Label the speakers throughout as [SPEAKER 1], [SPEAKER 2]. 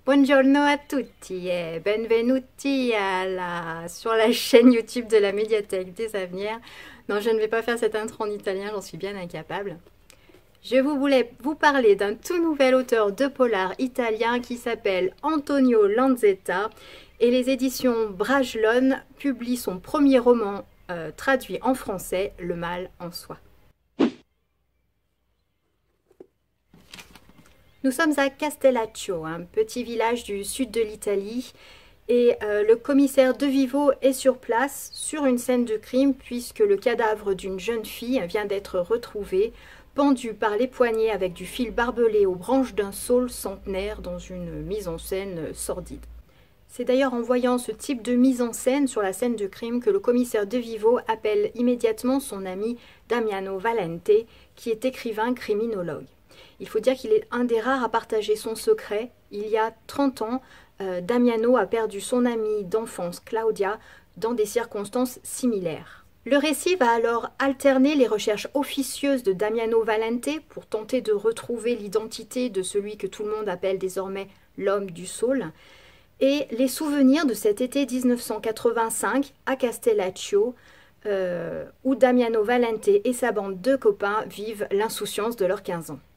[SPEAKER 1] Buongiorno a tutti et benvenuti sur la chaîne YouTube de la médiathèque des Avenirs. Non, je ne vais pas faire cette intro en italien, j'en suis bien incapable. Je voulais vous parler d'un tout nouvel auteur de polar italien qui s'appelle Antonio Lanzetta et les éditions Brajlon publient son premier roman traduit en français, Le mal en soi. Nous sommes à Castellaccio, un petit village du sud de l'Italie, et le commissaire De Vivo est sur place sur une scène de crime puisque le cadavre d'une jeune fille vient d'être retrouvé, pendu par les poignets avec du fil barbelé aux branches d'un saule centenaire dans une mise en scène sordide. C'est d'ailleurs en voyant ce type de mise en scène sur la scène de crime que le commissaire De Vivo appelle immédiatement son ami Damiano Valente, qui est écrivain criminologue. Il faut dire qu'il est un des rares à partager son secret. Il y a 30 ans, Damiano a perdu son amie d'enfance Claudia dans des circonstances similaires. Le récit va alors alterner les recherches officieuses de Damiano Valente pour tenter de retrouver l'identité de celui que tout le monde appelle désormais l'homme du saule et les souvenirs de cet été 1985 à Castellaccio où Damiano Valente et sa bande de copains vivent l'insouciance de leurs 15 ans.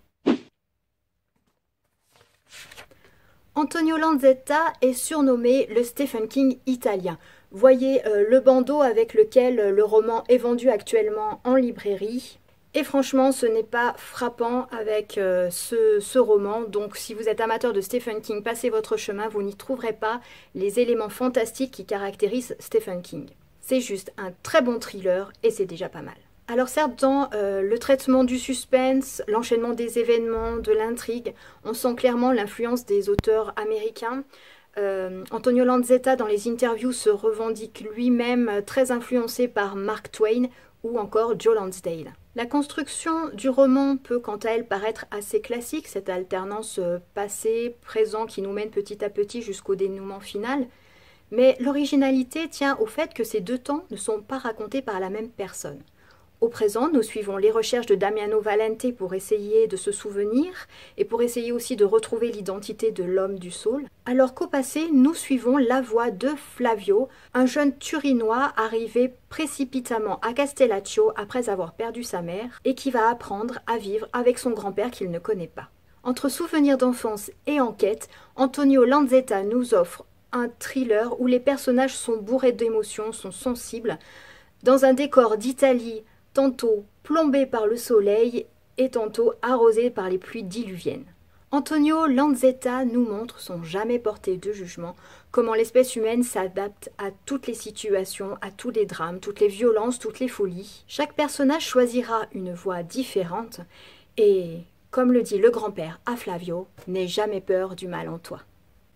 [SPEAKER 1] Antonio Lanzetta est surnommé le Stephen King italien. Voyez le bandeau avec lequel le roman est vendu actuellement en librairie. Et franchement, ce n'est pas frappant avec ce roman. Donc si vous êtes amateur de Stephen King, passez votre chemin, vous n'y trouverez pas les éléments fantastiques qui caractérisent Stephen King. C'est juste un très bon thriller et c'est déjà pas mal. Alors certes, dans le traitement du suspense, l'enchaînement des événements, de l'intrigue, on sent clairement l'influence des auteurs américains. Antonio Lanzetta, dans les interviews, se revendique lui-même très influencé par Mark Twain ou encore Joe Lansdale. La construction du roman peut quant à elle paraître assez classique, cette alternance passé-présent qui nous mène petit à petit jusqu'au dénouement final. Mais l'originalité tient au fait que ces deux temps ne sont pas racontés par la même personne. Au présent, nous suivons les recherches de Damiano Valente pour essayer de se souvenir et pour essayer aussi de retrouver l'identité de l'homme du saule, alors qu'au passé, nous suivons la voie de Flavio, un jeune Turinois arrivé précipitamment à Castellaccio après avoir perdu sa mère et qui va apprendre à vivre avec son grand-père qu'il ne connaît pas. Entre souvenirs d'enfance et enquête, Antonio Lanzetta nous offre un thriller où les personnages sont bourrés d'émotions, sont sensibles, dans un décor d'Italie tantôt plombé par le soleil et tantôt arrosé par les pluies diluviennes. Antonio Lanzetta nous montre, sans jamais porter de jugement, comment l'espèce humaine s'adapte à toutes les situations, à tous les drames, toutes les violences, toutes les folies. Chaque personnage choisira une voie différente et, comme le dit le grand-père à Flavio, n'aie jamais peur du mal en toi.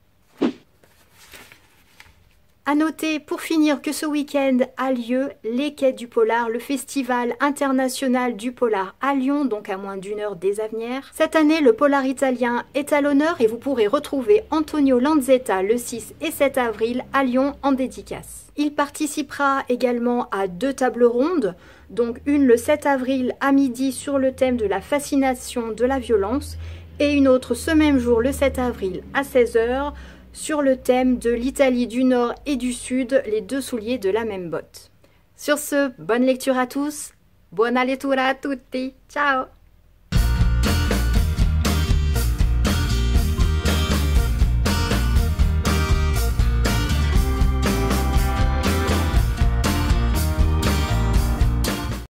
[SPEAKER 1] A noter pour finir que ce week-end a lieu les Quais du Polar, le festival international du polar à Lyon, donc à moins d'1 heure des Avenirs. Cette année, le polar italien est à l'honneur et vous pourrez retrouver Antonio Lanzetta le 6 et 7 avril à Lyon en dédicace. Il participera également à 2 tables rondes, donc une le 7 avril à midi sur le thème de la fascination de la violence et une autre ce même jour le 7 avril à 16 h sur le thème de l'Italie du Nord et du Sud, les deux souliers de la même botte. Sur ce, bonne lecture à tous, buona lettura a tutti, ciao!